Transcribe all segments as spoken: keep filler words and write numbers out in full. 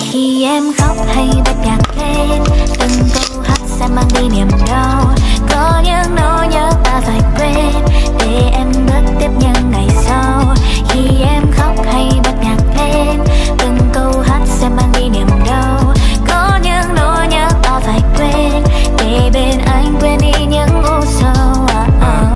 Khi em khóc hay bật nhạc lên, từng câu hát sẽ mang đi niềm đau. Có những nỗi nhớ ta phải quên để em bước tiếp những ngày sau. Khi em khóc hay bật nhạc lên, từng câu hát sẽ mang đi niềm đau. Có những nỗi nhớ ta phải quên để bên anh quên đi những u sầu. À, à.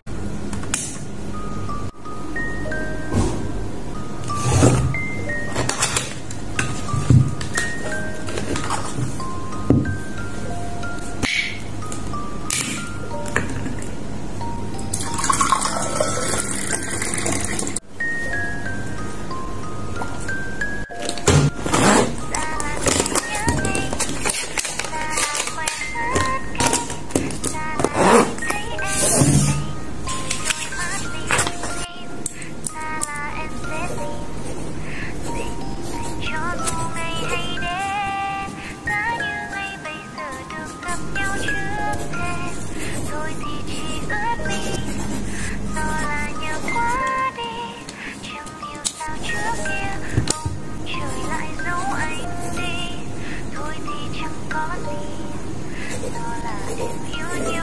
Có gì, đó là em yêu nhiều.